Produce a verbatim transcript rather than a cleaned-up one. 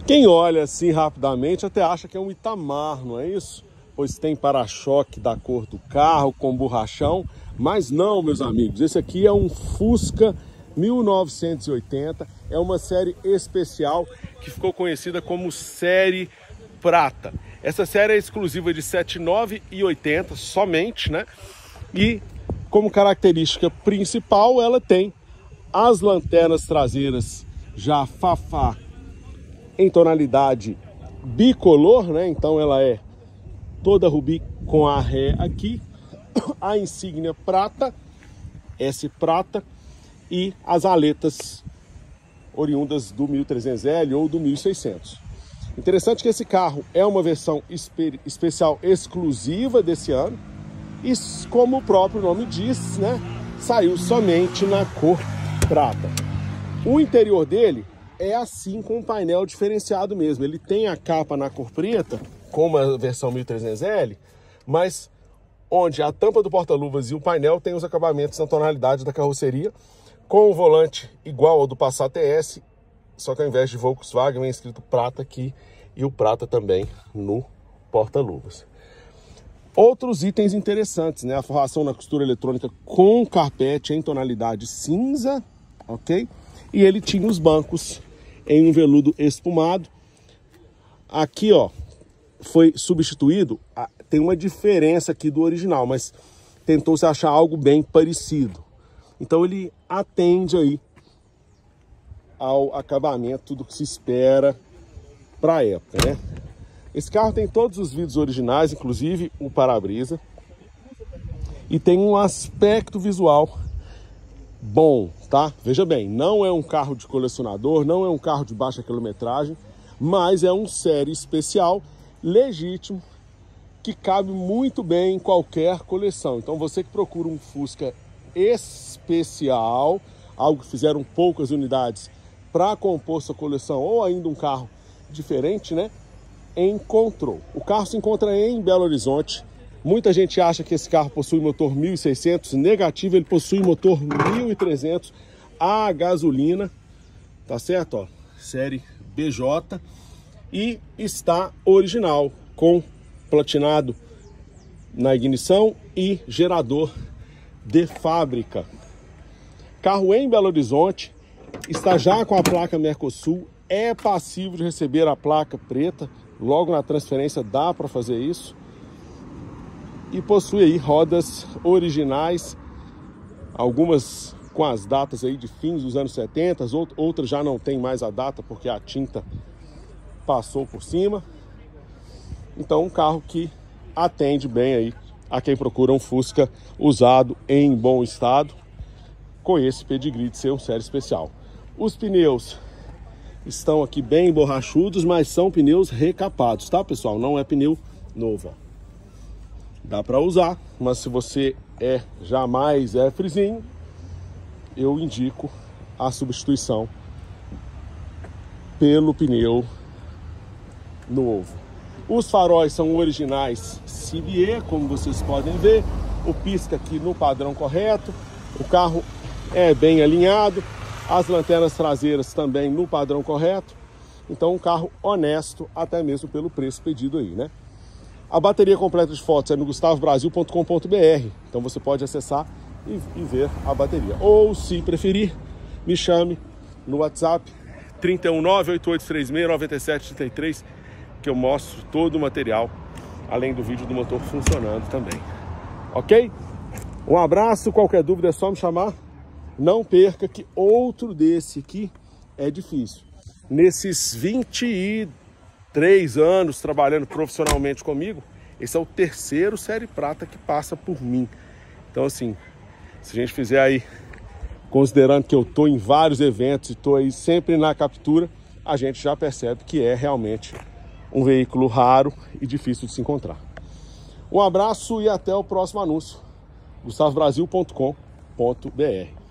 Quem olha assim rapidamente até acha que é um Itamar, não é isso? Pois tem para-choque da cor do carro com borrachão, mas não, meus amigos, esse aqui é um Fusca mil novecentos e oitenta, é uma série especial que ficou conhecida como série prata. Essa série é exclusiva de setenta e nove e oitenta somente, né? E como característica principal, ela tem as lanternas traseiras já Fafá em tonalidade bicolor, né? Então ela é toda rubi com a ré aqui, a insígnia prata, S prata, e as aletas oriundas do mil e trezentos L ou do mil e seiscentos. Interessante que esse carro é uma versão espe especial exclusiva desse ano e, como o próprio nome diz, né, saiu somente na cor prata. O interior dele é assim, com um painel diferenciado mesmo. Ele tem a capa na cor preta, como a versão mil e trezentos L, mas onde a tampa do porta-luvas e o painel tem os acabamentos na tonalidade da carroceria, com o volante igual ao do Passat T S, só que ao invés de Volkswagen vem escrito prata aqui e o prata também no porta-luvas. Outros itens interessantes, né? A forração na costura eletrônica com carpete em tonalidade cinza, ok? E ele tinha os bancos em um veludo espumado. Aqui, ó, foi substituído, tem uma diferença aqui do original, mas tentou-se achar algo bem parecido. Então ele atende aí ao acabamento do que se espera para a época, né? Esse carro tem todos os vidros originais, inclusive o para-brisa, e tem um aspecto visual bom, tá? Veja bem, não é um carro de colecionador, não é um carro de baixa quilometragem, mas é um série especial legítimo que cabe muito bem em qualquer coleção. Então você que procura um Fusca especial, algo que fizeram poucas unidades para compor sua coleção, ou ainda um carro diferente, né? Encontrou. O carro se encontra em Belo Horizonte. Muita gente acha que esse carro possui motor mil e seiscentos, negativo, ele possui motor mil e trezentos a gasolina, tá certo? Ó, série B J, e está original, com platinado na ignição e gerador de fábrica. Carro em Belo Horizonte, está já com a placa Mercosul, é passivo de receber a placa preta, logo na transferência dá para fazer isso. E possui aí rodas originais, algumas com as datas aí de fins dos anos setenta, outras já não tem mais a data porque a tinta passou por cima. Então um carro que atende bem aí a quem procura um Fusca usado em bom estado, com esse pedigree de ser um série especial. Os pneus estão aqui bem borrachudos, mas são pneus recapados, tá, pessoal? Não é pneu novo. Dá para usar, mas se você é jamais é frisinho, eu indico a substituição pelo pneu novo. Os faróis são originais Civier, como vocês podem ver. O pisca aqui no padrão correto. O carro é bem alinhado. As lanternas traseiras também no padrão correto. Então um carro honesto, até mesmo pelo preço pedido aí, né? A bateria completa de fotos é no gustavo brasil ponto com ponto br. Então você pode acessar e, e ver a bateria. Ou, se preferir, me chame no WhatsApp trinta e um, nove oito oito três seis, nove sete três três, que eu mostro todo o material, além do vídeo do motor funcionando também. Ok? Um abraço, qualquer dúvida é só me chamar. Não perca que outro desse aqui é difícil. Nesses vinte e três anos trabalhando profissionalmente comigo, esse é o terceiro série prata que passa por mim. Então assim, se a gente fizer aí, considerando que eu tô em vários eventos e tô aí sempre na captura, a gente já percebe que é realmente um veículo raro e difícil de se encontrar. Um abraço e até o próximo anúncio. gustavo brasil ponto com ponto br.